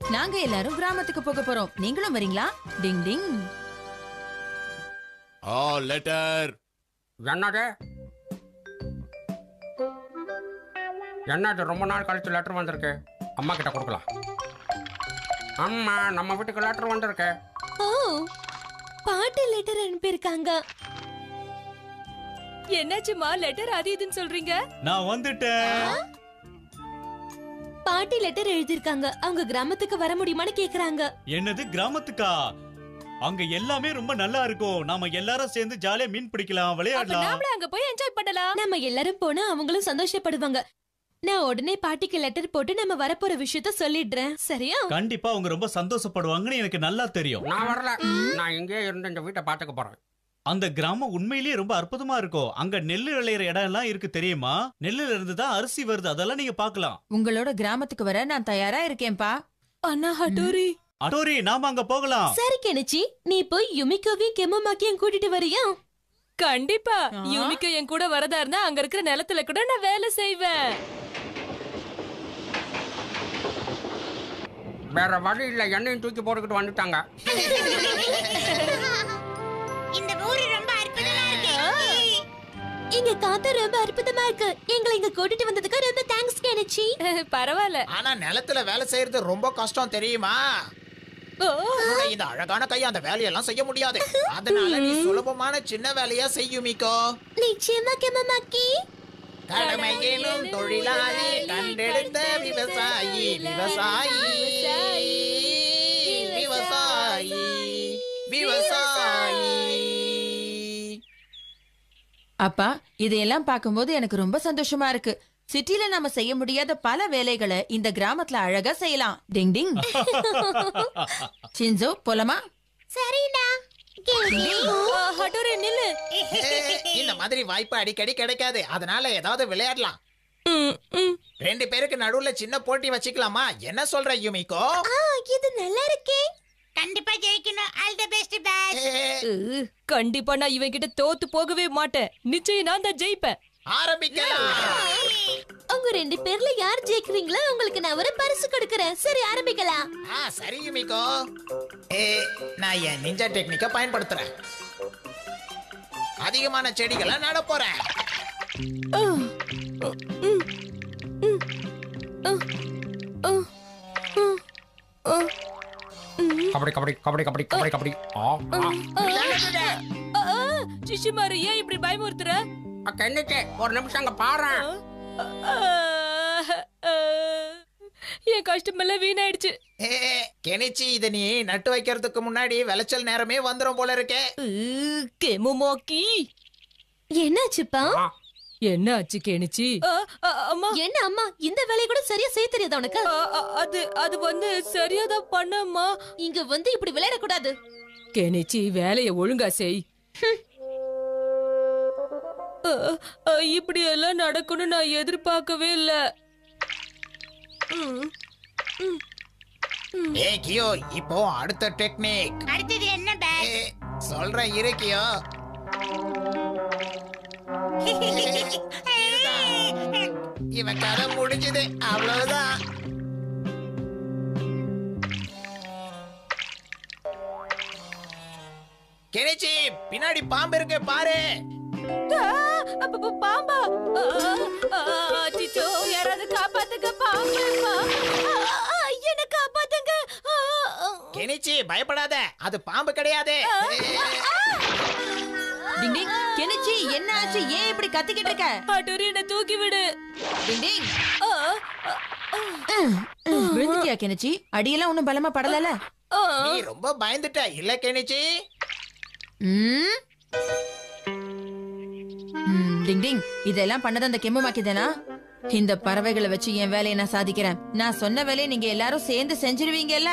நாங்க எல்லாரும் கிராமத்துக்கு போக போறோம். நீங்களும் வரீங்களா? டிங் டிங். லெட்டர். என்னது ரொம்ப நாள் கழிச்சு லெட்டர் வந்திருக்கு. அம்மா கிட்ட கொடுக்கலாம். அம்மா, நம்ம வீட்டுக்கு லெட்டர் வந்திருக்கு. ஓ, பாட்டி லெட்டர் அனுப்பியிருக்காங்க. என்னாச்சுமா, லெட்டர் அது இதுன்னு சொல்றீங்க? நான் வந்துட்டேன். பாட்டி லெட்டர் எழுதிருக்காங்க. அவங்க கிராமத்துக்கு வர முடியுமான்னு கேக்குறாங்க. என்னது, கிராமத்துக்கா? அங்க எல்லாமே ரொம்ப நல்லா இருக்கும். நாம எல்லாரும் சேர்ந்து ஜாலியா மீன் பிடிக்கலாம், விளையாடலாம். நாமளே அங்க போய் என்ஜாய் பண்ணலாம். நம்ம எல்லாரும் போனா அவங்களும் சந்தோஷப்படுவாங்க. நான் உடனே பாட்டிக்கு லெட்டர் போட்டு நம்ம வரப்போற விஷயத்த சொல்லிடுறேன். சரியா? கண்டிப்பா அவங்க ரொம்ப சந்தோஷப்படுவாங்கன்னு எனக்கு நல்லா தெரியும். நான் வரல. நான் இங்கே இருந்து இந்த வீட்டை பாத்துக்க போறேன். அந்த கிராமம் உண்மையிலேயே ரொம்ப அற்புதமா இருக்கும். அங்க நெல்லு விளையிற இடம் எல்லாம் இருக்கு தெரியுமா? நெல்லுல இருந்து தான் அரிசி வருது. அதெல்லாம் நீங்க பாக்கலாம். உங்களோட கிராமத்துக்கு வர நான் தயாரா இருக்கேன்பா. அண்ணா ஹட்டோரி. ஹட்டோரி, நாம அங்க போகலாம். சரி கெனிச்சி, நீ போய் யுமிகோவையும் கெமமாக்கியும் கூட்டிட்டு வரியா? கண்டிப்பா. யுமிகோ என் கூட வரதா இருந்தா அங்க இருக்கிற நிலத்துல கூட நான் வேலை செய்வேன். வேற வழி இல்ல, என்னையும் தூக்கி போட்டுக்கிட்டு வந்துட்டாங்க. இந்த ஊரு ரொம்ப அற்புதமா இருக்கு. இங்க காத்து ரொம்ப அற்புதமா இருக்கு. எங்களை இங்க கூட்டிட்டு வந்ததுக்கு ரொம்ப தேங்க்ஸ் கெனிச்சி. பரவாயில்ல. ஆனா நிலத்துல வேலை செய்யறது ரொம்ப கஷ்டம் தெரியுமா? இந்த அழகான கை அந்த வேலையெல்லாம் செய்ய முடியாது. அதனால நீ சுலபமான சின்ன வேலையா செய்யுமிக்கோ. நிச்சயமா கெமமாக்கி. கடமையேனும் தொழிலாளி கண்டெடுத்த விவசாயி விவசாயி விவசாயி விவசாயி. அப்பா, இதையெல்லாம் பார்க்கும்போது எனக்கு ரொம்ப சந்தோஷமா இருக்கு. சிட்டில நாம செய்ய முடியாத பல வேலைகளை இந்த கிராமத்துல அழகா செய்யலாம். டிங் டிங். சின்சோ, போலாமா? சரிடா. ஹட்டோரி நில்லு. இந்த மாதிரி வாய்ப்பு அடிக்கடி கிடைக்காது. அதனால ஏதாவது விளையாடலாம். 2 பேருக்கு நடுவுல சின்ன போட்டி வச்சுக்கலாமா? என்ன சொல்ற யுமிகோ? இது நல்லா இருக்கே. கண்டிப்பா ஜெயிக்கணும். All the best boss. கண்டிப்பா நான் இவன் கிட்ட தோத்து போகவே மாட்டேன். நிச்சயம் நான் தான் ஜெயிப்பேன். ஆரம்பிக்கலாம். உங்க 2 பேர்ல யார் ஜெயிக்கிறீங்களோ உங்களுக்கு நான் ஒரு பரிசு கொடுக்கறேன். சரி, ஆரம்பிக்கலாம். சரி யுமிகோ. நான் என் நிஞ்சா டெக்னிக்க பயன்படுத்துறேன். அதிகமான செடிகளை நட போறேன். கபடி கபடி கபடி கபடி கபடி கபடி. சிஷிமாரு, ஏன் இப்படி பயமுறுத்துற? கண்ணுக்கு ஒரு நிமிஷம் அங்க பாரு. என் கஷ்டமெல்லாம் வீணாயிடுச்சு. கெனிச்சி, இத நீ நட்டு வைக்கிறதுக்கு முன்னாடி விளைச்சல் நேரமே வந்துரும் போல இருக்கே. கெமுமாக்கி, என்னாச்சுப்பா? என்ன ஆச்சு கெனிச்சி? அம்மா, என்ன அம்மா, இந்த வேலைய கூட சரியா செய்ய தெரியாதா உனக்கு? அது வந்து சரியாதான் பண்ணம்மா. இங்க வந்து இப்படி விளையாட கூடாது. கெனிச்சி, வேலைய ஒழுங்கா செய். இப்படி எல்லாம் நடக்கணும் நான் எதிர்பார்க்கவே இல்ல. கியோ, இப்போ அடுத்த டெக்னிக். அடுத்தது என்ன பாஸ்? சொல்றேன் இரு கியோ. இவன் கதை முடிஞ்சது, அவ்வளவுதான். கெனிச்சி, பின்னாடி பாம்பு இருக்கு பாரு. பாம்பா? யாராவது காப்பாத்துங்க, பாம்பு. என்ன காப்பாத்துங்க. கெனிச்சி, பயப்படாத, அது பாம்பு கிடையாது. டிங் டிங். கெனிச்சி, என்ன ஆச்சு? ஏன் இப்படி கத்திக்கிட்டு இருக்க? ஹட்டோரி, என்ன தூக்கி விடு. டிங் டிங். விழுந்துட்டியா கெனிச்சி? அடியெல்லாம் ஒண்ணும் பலமா படலல? நீ ரொம்ப பயந்துட்ட இல்ல கெனிச்சி? டிங் டிங். இதெல்லாம் பண்ணது அந்த கெமுமாக்கிதானா? இந்த பறவைகளை வச்சு என் வேலையை நான் சாதிக்கிறேன். நான் சொன்ன வேலையை நீங்க எல்லாரும் சேர்ந்து செஞ்சிருவீங்கல்ல?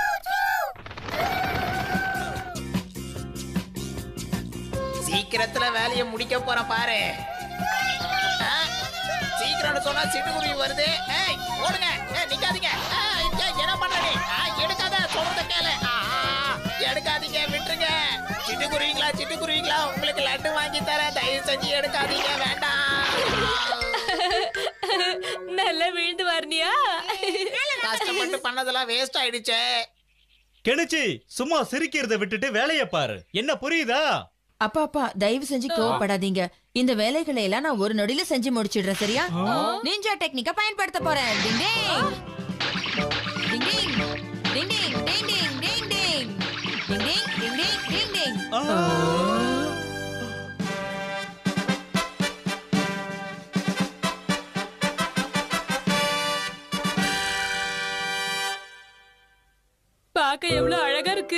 சீக்கிரத்துல வேலையை முடிக்க போறேன் பாரு. சீக்கிரம் சொன்னா சிட்டுக்குருவி வருது. ஓடுங்க, நிக்காதீங்க. என்ன பண்ற நீ? எடுக்காத, சொல்றத கேளு. எடுக்காதீங்க, விட்டுருங்க. சிட்டுக்குருவிங்களா, சிட்டுக்குருவிங்களா, உங்களுக்கு லட்டு வாங்கி தர, தயவு செஞ்சு எடுக்காதீங்க, வேண்டாம். நல்லா விழுந்து வரணியா? கஷ்டப்பட்டு பண்ணதெல்லாம் வேஸ்ட் ஆயிடுச்சே. கெனிச்சி சும்மா சிரிக்கிறத விட்டுட்டு வேலைய பாரு. என்ன புரியுதா? அப்பா தயவு செஞ்சு கோவப்படாதீங்க. இந்த வேலைகளை எல்லாம் நான் ஒரு நொடியில செஞ்சு முடிச்சிடுறேன், சரியா? நிஞ்சா டெக்னிக்க பயன்படுத்த போறேன். டிங் டிங் டிங் டிங் டிங் டிங் டிங் டிங் டிங் டிங் டிங் டிங் டிங் டிங் டிங். பார்க்க எவ்வளவு அழகா இருக்கு.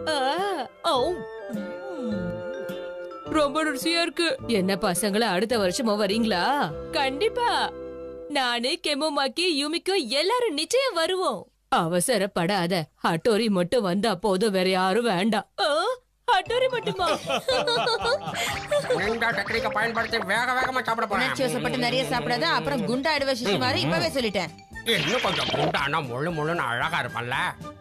ரொம்ப ருசியா இருக்கு. என்ன பசங்கள அடுத்த வருஷமும் வரீங்களா? கண்டிப்பா. நானு கெமோமாக்கி யூமிக்கு எல்லாரும் நிச்சயம் வருவோம். அவசரப்படாத. ஹட்டோரி மட்டும் வந்தா போதும், வேற யாரும் வேண்டாம். ஹட்டோரி மட்டுமா? நிஞ்சா டெக்னிக்க பயன்படுத்தி வேகமா சாப்பிட போறேன். உணர்ச்சி வசப்பட்டு நிறைய சாப்பிடாத, அப்புறம் குண்டாயிடுவ சிசுமாரி. இப்பவே சொல்லிட்டேன். இன்னும் கொஞ்சம் குண்டானா முழுன்னு அழகா இருப்பல்ல.